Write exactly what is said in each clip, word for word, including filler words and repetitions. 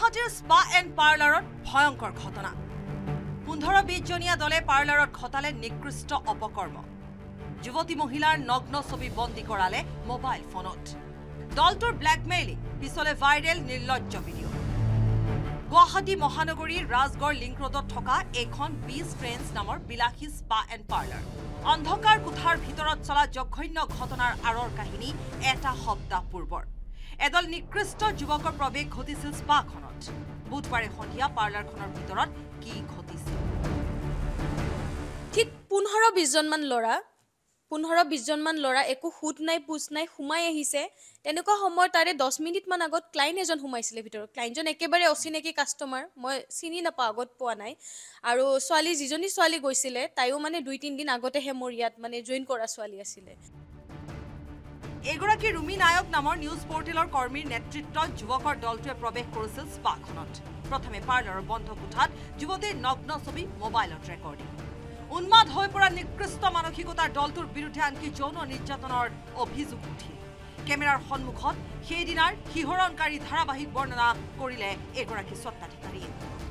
গুৱাহাটীৰ spa and পাৰ্লাৰত ভয়ংকৰ ঘটনা পোন্ধৰ বিশ জনীয়া দলে পাৰ্লাৰত ঘটালে নিকৃষ্ট অপকৰ্ম যুৱতী মহিলাৰ নগ্ন ছবি বন্দী কৰালে মোবাইল ফোনত দলটোৰ ব্ল্যাকমেইলিং পিছলে ভাইৰেল নিৰ্লজ্জ ভিডিঅ গুৱাহাটী মহানগৰীৰ ৰাজগড় লিংক ৰোডত থকা এখন বিশ ফ্ৰেণ্ডছ নামৰ বিলাসী স্পা এণ্ড পাৰ্লাৰ অন্ধকাৰ কোঠাৰ ভিতৰত চলা জঘন্য ঘটনাৰ আঁৰৰ কাহিনী এটা সপ্তাহ পূৰ্বৰ এদল নিকৃষ্ট যুৱকৰ প্ৰৱেশ ঘটিছিল স্পাখনত বুধবাৰে সন্ধিয়া পাৰ্লাৰখনৰ ভিতৰত কি ঘটিছিল ঠিক পোন্ধৰ বিশ জনমান ল'ৰা পোন্ধৰ বিশ জনমান ল'ৰা একো হুট নাই পুছ নাই সোমাই আহিছে তেনেকুৱা সময় তাৰে দহ মিনিট মান আগত ক্লায়েণ্ট এজন সোমাইছিলে ভিতৰত ক্লায়েণ্টজন একেবাৰে অচিনাকি কাষ্টমাৰ মই চিনি নাপাওঁ আগত পোৱা নাই আৰু ছোৱালী যিজনী ছোৱালী গৈছিলে তাইও মানে দুই তিন দিন আগতেহে মোৰ ইয়াত মানে জইন কৰা ছোৱালী আছিলে এগৰাকী ৰুমি নায়ক নামৰ নিউজ পৰ্টেলৰ কৰ্মীৰ নেতৃত্বত যুৱকৰ দলটোৱে প্ৰৱেশ কৰিছিল স্পাখনত প্ৰথমে পাৰ্লাৰৰ বন্ধ কোঠাত যুৱতীৰ নগ্ন ছবি মোবাইলত ৰেকৰ্ডিং উন্মাদ হৈ পৰা নিকৃষ্ট মানসিকতাৰ দলটোৰ বিৰুদ্ধে আনকি যৌন নিৰ্যাতনৰ অভিযোগ উঠিল কেমেৰাৰ সন্মুখত সেইদিনাৰ শিহৰণকাৰী ধাৰাবাহিক বৰ্ণনা কৰিলে এগৰাকী স্বত্বাধিকাৰীয়ে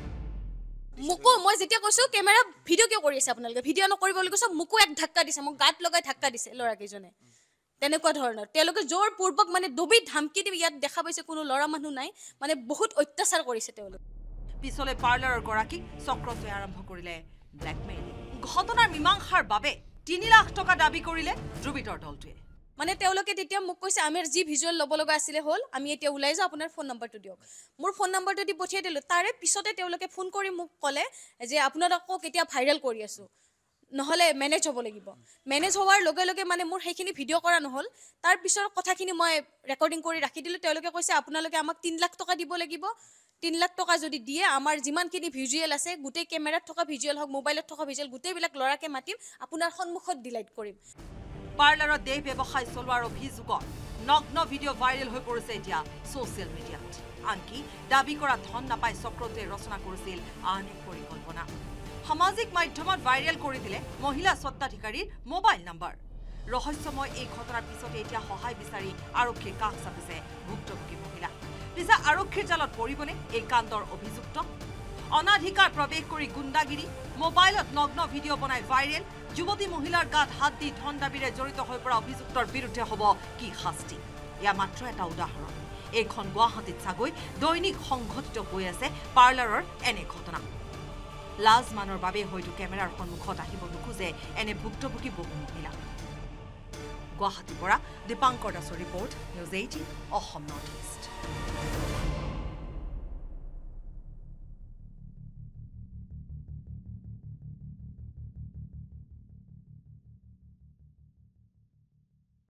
মুকো মই যেতিয়া কৈছো কেমেৰা ভিডিঅ' কিয় কৰি আছে আপোনালোকে ভিডিঅ' নকৰিবলৈ কৈছো মুকো এক ধাক্কা দিছে মোক গাত লগাই ধাক্কা দিছে ল'ৰাকেইজনে তেনেকুৱা ধৰণৰ তেওঁলোকে জোৰ পূৰ্বক মানে দবি ধামকি দি ইয়াত দেখা পাইছে কোনো ল'ৰা মানুহ নাই মানে বহুত অত্যাচাৰ কৰিছে তেওঁলোকে পিছলে পাৰ্লাৰৰ গৰাকী চক্ৰটোৱে আৰম্ভ কৰিলে ব্ল্যাকমেইলিং ঘটনাৰ মীমাংসাৰ বাবে তিনি লাখ টকা দাবী কৰিলে দ্ৰুবিতৰ দলটোৱে মানে তেওঁলোকে তেতিয়া মোক কৈছে আমাৰ যি ভিজুৱেল ল'ব লগা আছিলে হ'ল আমি এতিয়া ওলাই যাওঁ আপোনাৰ ফোন নম্বৰটো দিয়ক মোৰ ফোন নম্বৰটো দি পঠিয়াই দিলোঁ তাৰে পিছতে তেওঁলোকে ফোন কৰি মোক ক'লে যে আপোনালোকক এতিয়া ভাইৰেল কৰি আছোঁ নহলে মেনেজ হ'ব লাগিব মেনেজ হোৱাৰ লগে লগে মানে মোৰ সেইখিনি ভিডিঅ' কৰা নহ'ল তাৰ পিছৰ কথাখিনি মই ৰেকৰ্ডিং কৰি ৰাখি দিলোঁ তেওঁলোকে কৈছে আপোনালোকে আমাক তিনি লাখ টকা দিব লাগিব তিনি লাখ টকা যদি দিয়ে আমাৰ যিমানখিনি ভিজুৱেল আছে গোটেই কেমেৰাত থকা ভিজুৱেল হওক মোবাইলত থকা ভিজুৱেল গোটেইবিলাক ল'ৰাকে মাতিম আপোনাৰ সন্মুখত ডিলাইট কৰিম পাৰ্লাৰত দেহ ব্যৱসায় চলোৱাৰ অভিযোগত নগ্ন ভিডিঅ' ভাইৰেল হৈ পৰিছে এতিয়া ছ'চিয়েল মিডিয়াত আনকি দাবী কৰা ধন নাপাই চক্ৰটোৱে ৰচনা কৰিছিল আন এক পৰিকল্পনা সামাজিক মাধ্যমত ভাইৰেল কৰি দিলে মহিলা স্বত্বাধিকাৰীৰ মোবাইল নম্বৰ ৰহস্যময় এই ঘটনাৰ পিছতে এতিয়া সহায় বিচাৰি আৰক্ষীৰ কাষ চাপিছে ভুক্তভোগী মহিলা পিছে আৰক্ষীৰ জালত পৰিবনে এই কাণ্ডৰ অভিযুক্ত অনাধিকাৰ প্ৰৱেশ কৰি গুণ্ডাগিৰি মোবাইলত নগ্ন ভিডিঅ' বনাই ভাইৰেল যুৱতী মহিলাৰ গাত হাত দি ধন দাবীৰে জড়িত হৈ পৰা অভিযুক্তৰ বিৰুদ্ধে হ'ব কি শাস্তি এয়া মাত্ৰ এটা উদাহৰণ এইখন গুৱাহাটীত চাগৈ দৈনিক সংঘটিত হৈ আছে পাৰ্লাৰৰ এনে ঘটনা লাজ মানৰ বাবে হয়তো কেমেৰাৰ সন্মুখত আহিব নোখোজে এনে ভুক্তভোগী বহু মহিলা গুৱাহাটীৰ পৰা দীপাংকৰ দাসৰ report news eighteen Assam north east